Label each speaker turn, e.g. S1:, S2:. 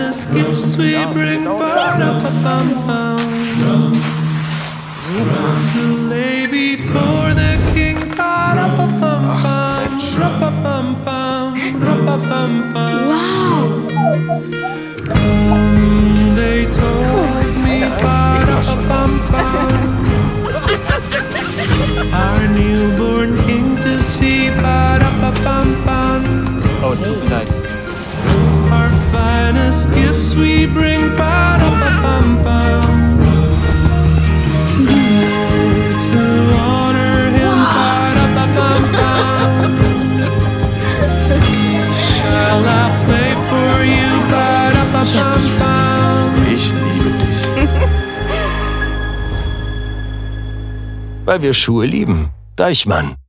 S1: finest gifts we bring, ba-da-ba-bum-bum. To lay before the king, ba-da-ba-bum-bum, ra-ba-bum-bum, ra-ba-bum-bum.
S2: Wow!
S1: They told me, ba-da-ba-bum-bum, our newborn king to see, ba-da-ba-bum-bum.
S3: Oh, tut mir leid.
S1: Our finest gifts we bring, ba-da-ba-bum-bum. So to honor him, ba-da-ba-bum-bum. Shall I play for you, ba-da-ba-bum-bum.
S3: Ich liebe dich.
S4: Weil wir Schuhe lieben. Deichmann.